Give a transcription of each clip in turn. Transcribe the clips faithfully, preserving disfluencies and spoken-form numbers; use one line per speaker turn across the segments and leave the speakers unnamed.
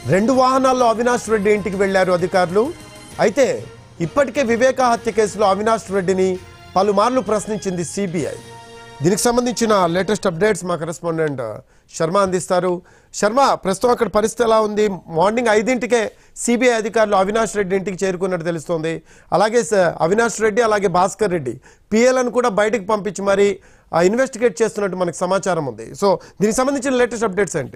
రెండు వాహనాల్లో అవినాష్ రెడ్డి ఇంటికి వెళ్లారు అధికారులు. అయితే ఇప్పటికే వివేక హత్య కేసులో అవినాష్ రెడ్డిని పలుమార్లు ప్రశ్నించింది సిబిఐ. దీనికి సంబంధించిన లేటెస్ట్ అప్డేట్స్ మా కరెస్పాండెంట్ శర్మ అందిస్తారు. శర్మ, ప్రస్తుతం అక్కడ పరిస్థితి ఎలా ఉంది? మార్నింగ్ ఐదింటికే సిబిఐ అధికారులు అవినాష్ రెడ్డి ఇంటికి చేరుకున్నట్టు తెలుస్తోంది. అలాగే అవినాష్ రెడ్డి అలాగే భాస్కర్ రెడ్డి పిఎలను కూడా బయటకు పంపించి మరి ఇన్వెస్టిగేట్ చేస్తున్నట్టు మనకు సమాచారం ఉంది. సో దీనికి సంబంధించిన లేటెస్ట్ అప్డేట్స్ ఏంటి?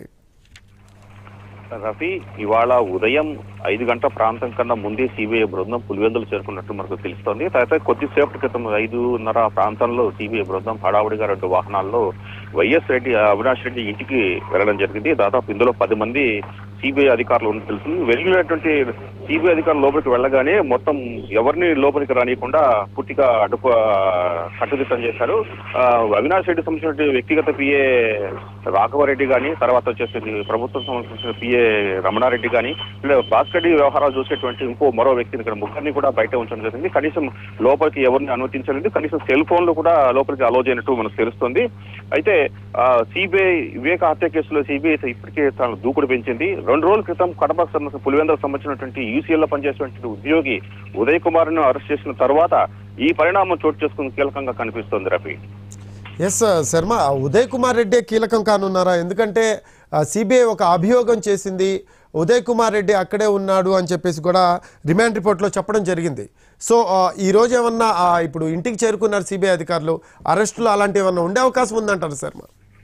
రఫీ, ఇవాళ ఉదయం ఐదు గంటల ప్రాంతం కన్నా ముందే సిబిఐ బృందం పులివెందులు చేరుకున్నట్టు మనకు తెలుస్తోంది. తర్వాత కొద్దిసేపటి క్రితం ఐదున్నర ప్రాంతంలో సిబిఐ బృందం హడావుడిగా రెండు వాహనాల్లో వైఎస్ రెడ్డి అవినాష్ రెడ్డి ఇంటికి వెళ్లడం జరిగింది. దాదాపు ఇందులో పది మంది సిబిఐ అధికారులు ఉన్నట్టు తెలుస్తుంది. వెళ్ళినటువంటి సిబిఐ అధికారులు లోపలికి వెళ్ళగానే మొత్తం ఎవరిని లోపలికి రానియకుండా పూర్తిగా అడుపు కట్టుదిట్టం చేశారు. అవినాష్ రెడ్డి సంబంధించిన వ్యక్తిగత పిఏ రాఘవరెడ్డి కానీ, తర్వాత వచ్చేసి ప్రభుత్వం సంబంధించిన పిఏ రమణారెడ్డి కానీ, భాస్కర్ రెడ్డి వ్యవహారాలు చూసేటువంటి ఇంకో మరో వ్యక్తిని ఇక్కడ ముగ్గురిని కూడా బయట ఉంచడం జరిగింది. కనీసం లోపలికి ఎవరిని అనుమతించలేదు. కనీసం సెల్ ఫోన్లు కూడా లోపలికి అలో చేయనట్టు మనకు తెలుస్తుంది. అయితే సిబిఐ వివేక హత్య కేసులో సిబిఐ ఇప్పటికే తన దూకుడు పెంచింది. రెండు రోజుల క్రితం కడప పులివెందులకు సంబంధించినటువంటి యూసీఎల్ లో పనిచేసినటువంటి ఉద్యోగి ఉదయ్ కుమార్ ను అరెస్ట్ చేసిన తర్వాత ఈ పరిణామం చోటు చేసుకుని కీలకంగా కనిపిస్తోంది. రఫీ,
ఎస్ శర్మ, ఉదయ్ కుమార్ రెడ్డి కీలకం కానున్నారా? ఎందుకంటే సిబిఐ ఒక అభియోగం చేసింది, ఉదయ్ కుమార్ రెడ్డి అక్కడే ఉన్నాడు అని చెప్పేసి కూడా రిమాండ్ రిపోర్ట్లో చెప్పడం జరిగింది. సో ఈ రోజు ఏమన్నా ఇప్పుడు ఇంటికి చేరుకున్నారు సిబిఐ అధికారులు, అరెస్టులు అలాంటివి ఏమన్నా ఉండే అవకాశం ఉందంటారు శర్మ?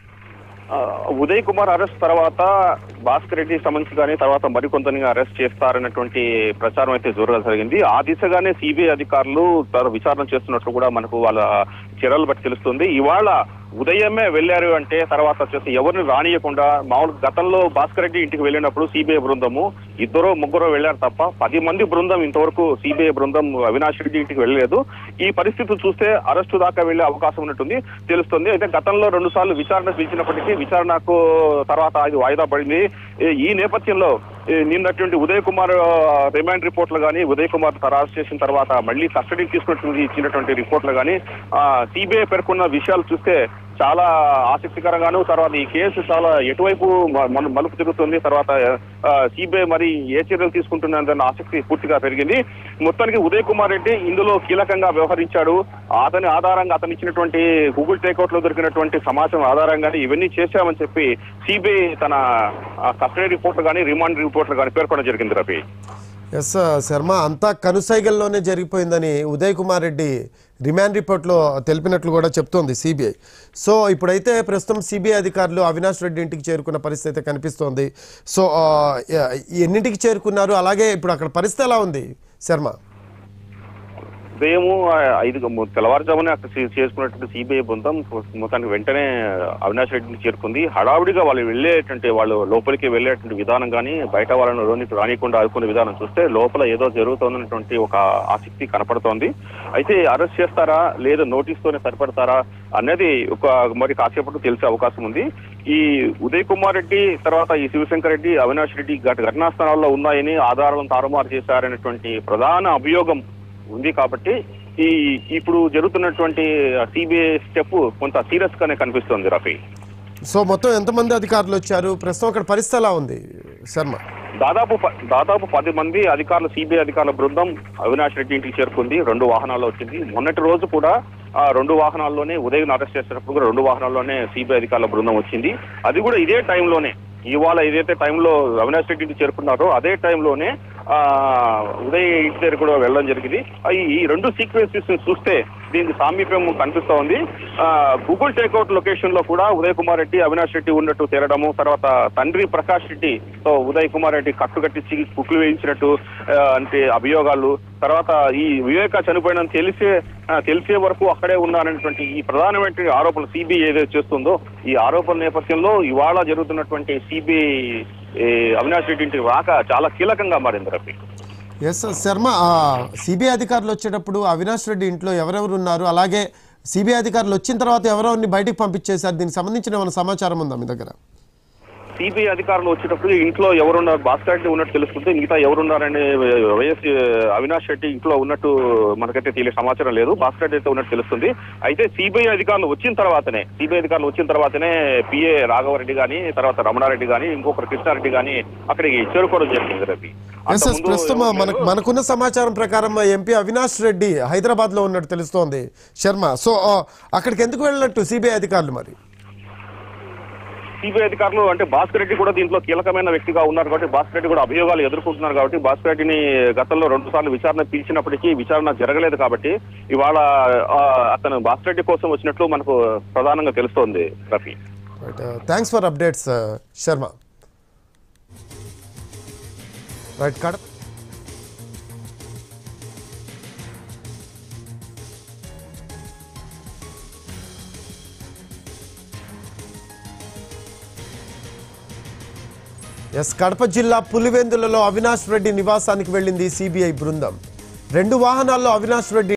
ఉదయ్ కుమార్ అరెస్ట్ తర్వాత భాస్కర్ రెడ్డి సంబంధించి కానీ తర్వాత మరికొంతని అరెస్ట్ చేస్తారన్నటువంటి ప్రచారం అయితే జోరుగా జరిగింది. ఆ దిశగానే సిబిఐ అధికారులు విచారణ చేస్తున్నట్లు కూడా మనకు వాళ్ళ చర్యలు బట్టి తెలుస్తుంది. ఇవాళ ఉదయమే వెళ్లారు అంటే తర్వాత వచ్చేసి ఎవరిని రానియకుండా, మామూలు గతంలో భాస్కర్ రెడ్డి ఇంటికి వెళ్ళినప్పుడు సిబిఐ బృందము ఇద్దరు ముగ్గురు వెళ్లారు తప్ప పది మంది బృందం ఇంతవరకు సిబిఐ బృందం అవినాష్ రెడ్డి ఇంటికి వెళ్ళలేదు. ఈ పరిస్థితులు చూస్తే అరెస్టు దాకా వెళ్లే అవకాశం ఉన్నట్టుంది తెలుస్తుంది. అయితే గతంలో రెండు సార్లు విచారణ పిలిచినప్పటికీ విచారణకు తర్వాత అది వాయిదా పడింది. ఈ నేపథ్యంలో నిన్నటువంటి ఉదయ్ కుమార్ రిమాండ్ రిపోర్ట్లు కానీ, ఉదయ్ కుమార్ అరెస్ట్ చేసిన తర్వాత మళ్ళీ కస్టడీకి తీసుకున్నటువంటి ఇచ్చినటువంటి రిపోర్ట్లు కానీ సిబిఐ పేర్కొన్న విషయాలు చూస్తే చాలా ఆసక్తికరంగాను, తర్వాత ఈ కేసు చాలా ఎటువైపు మలుపు తిరుగుతుంది, తర్వాత సిబిఐ మరి ఏ చర్యలు తీసుకుంటుందన్న ఆసక్తి పూర్తిగా పెరిగింది. మొత్తానికి ఉదయ్ కుమార్ రెడ్డి ఇందులో కీలకంగా వ్యవహరించాడు. అతని ఆధారంగా అతను ఇచ్చినటువంటి గూగుల్ టేక్అవుట్ లో దొరికినటువంటి సమాచారం ఆధారంగానే ఇవన్నీ చేశామని చెప్పి సిబిఐ తన కస్టడీ రిపోర్ట్లు కానీ రిమాండ్ రిపోర్ట్లు కానీ పేర్కొనడం జరిగింది. రఫీ,
ఎస్ శర్మ, అంతా కనుసైగల్లోనే జరిగిపోయిందని ఉదయ్ కుమార్ రెడ్డి రిమాండ్ రిపోర్ట్లో తెలిపినట్లు కూడా చెప్తోంది సిబిఐ. సో ఇప్పుడైతే ప్రస్తుతం సిబిఐ అధికారులు అవినాష్ రెడ్డి ఇంటికి చేరుకున్న పరిస్థితి కనిపిస్తోంది. సో ఎన్నింటికి చేరుకున్నారు, అలాగే ఇప్పుడు అక్కడ పరిస్థితి ఎలా ఉంది శర్మ?
ఉదయము ఐదు తెల్లవారుజామునే అక్కడ చేసుకున్నటువంటి సిబిఐ బృందం మొత్తానికి వెంటనే అవినాష్ రెడ్డిని చేరుకుంది. హడావుడిగా వాళ్ళు వెళ్ళేటువంటి వాళ్ళు లోపలికి వెళ్ళేటువంటి విధానం కానీ, బయట వాళ్ళను లోనికి రానియకుండా ఆదుకునే విధానం చూస్తే లోపల ఏదో జరుగుతుందన్నటువంటి ఒక ఆసక్తి కనపడుతోంది. అయితే అరెస్ట్ చేస్తారా లేదా నోటీస్తోనే సరిపడతారా అనేది ఒక మరి కాసేపట్లో తెలిసే అవకాశం ఉంది. ఈ ఉదయ్ కుమార్ రెడ్డి తర్వాత ఈ శివశంకర్ రెడ్డి అవినాష్ రెడ్డి ఘటనా స్థలాల్లో ఉన్నాయని, ఆధారాలను తారుమారు చేశారనేటువంటి ప్రధాన అభియోగం ఉంది. కాబట్టి ఈ ఇప్పుడు జరుగుతున్నటువంటి సిబిఐ స్టెప్ కొంత సీరియస్ గానే కనిపిస్తుంది. రఫీ,
సో మొత్తం ఎంతమంది అధికారులు వచ్చారు, ప్రస్తుతం అక్కడ పరిస్థితి ఎలా ఉంది శర్మ?
దాదాపు దాదాపు పది మంది అధికారులు సిబిఐ అధికారుల బృందం అవినాష్ రెడ్డి ఇంటికి చేరుకుంది. రెండు వాహనాల్లో వచ్చింది. మొన్నటి రోజు కూడా ఆ రెండు వాహనాల్లోనే ఉదయం అరెస్ట్ చేసేటప్పుడు కూడా రెండు వాహనాల్లోనే సిబిఐ అధికారుల బృందం వచ్చింది. అది కూడా ఇదే టైంలోనే, ఇవాళ ఏదైతే టైంలో అవినాష్ రెడ్డి ఇంటికి చేరుకున్నారో అదే టైంలోనే ఆ ఉదయ్ ఇంటి దగ్గర కూడా వెళ్ళడం జరిగింది. ఈ రెండు సీక్వెన్సెస్ చూస్తే దీనికి సామీప్యం కనిపిస్తూ ఉంది. ఆ గూగుల్ టేక్అవుట్ లొకేషన్ లో కూడా ఉదయ్ కుమార్ రెడ్డి అవినాష్ రెడ్డి ఉన్నట్టు తేలడము, తర్వాత తండ్రి ప్రకాష్ రెడ్డి తో ఉదయ్ కుమార్ రెడ్డి కట్టుకట్టించి కుట్లు వేయించినట్టు అంటే అభియోగాలు, తర్వాత ఈ వివేక చనిపోయిన తెలిసే తెలిసే వరకు అక్కడే ఉన్నారనేటువంటి ఈ ప్రధానమైన ఆరోపణలు సిబిఐ ఏదైతే చేస్తుందో ఈ ఆరోపణల నేపథ్యంలో ఇవాళ జరుగుతున్నటువంటి సిబిఐ అవినాష్ రెడ్డి ఇంటికి రాక చాలా కీలకంగా మారింది. రఫీ,
ఎస్ శర్మ, సిబిఐ అధికారులు వచ్చేటప్పుడు అవినాష్ రెడ్డి ఇంట్లో ఎవరెవరు ఉన్నారు, అలాగే సిబిఐ అధికారులు వచ్చిన తర్వాత ఎవరెవరిని బయటకు పంపించేశారు, దీనికి సంబంధించిన ఏమైనా సమాచారం ఉందా మీ దగ్గర?
సిబిఐ అధికారులు వచ్చేటప్పుడు ఇంట్లో ఎవరున్నారు, భాస్కర్ రెడ్డి ఉన్నట్టు తెలుస్తుంది. మిగతా ఎవరున్నారని వైఎస్ అవినాష్ రెడ్డి ఇంట్లో ఉన్నట్టు మనకైతే తెలియ సమాచారం లేదు. భాస్కర్ రెడ్డి అయితే ఉన్నట్టు తెలుస్తుంది. అయితే సిబిఐ అధికారులు వచ్చిన తర్వాతనే సిబిఐ అధికారులు వచ్చిన తర్వాతనే పిఏ రాఘవరెడ్డి గాని, తర్వాత రమణారెడ్డి గాని, ఇంకొకరు కృష్ణారెడ్డి గాని అక్కడికి చేరుకోవడం జరిగింది రవి.
ప్రస్తుతం మనకు మనకున్న సమాచారం ప్రకారం ఎంపీ అవినాష్ రెడ్డి హైదరాబాద్ లో ఉన్నట్టు తెలుస్తోంది శర్మ. సో అక్కడికి ఎందుకు వెళ్ళినట్టు సిబిఐ అధికారులు? మరి
సిబిఐ అధికారులు అంటే భాస్కర్ రెడ్డి కూడా దీంట్లో కీలకమైన వ్యక్తిగా ఉన్నారు కాబట్టి, భాస్కర్ రెడ్డి కూడా అభియోగాలు ఎదుర్కొంటున్నారు కాబట్టి, భాస్కర్ రెడ్డిని గతంలో రెండు సార్లు విచారణ పిలిచినప్పటికీ విచారణ జరగలేదు కాబట్టి ఇవాళ అతను భాస్కర్ రెడ్డి కోసం వచ్చినట్లు మనకు ప్రధానంగా తెలుస్తోంది Rafi.
Thanks for updates Sharma. Right Kadapa yes Kadapa జిల్లా పులివెందులలో అవినాష్ రెడ్డి నివాసానికి వెళ్ళింది సిబిఐ బృందం. రెండు వాహనాల్లో అవినాష్ రెడ్డి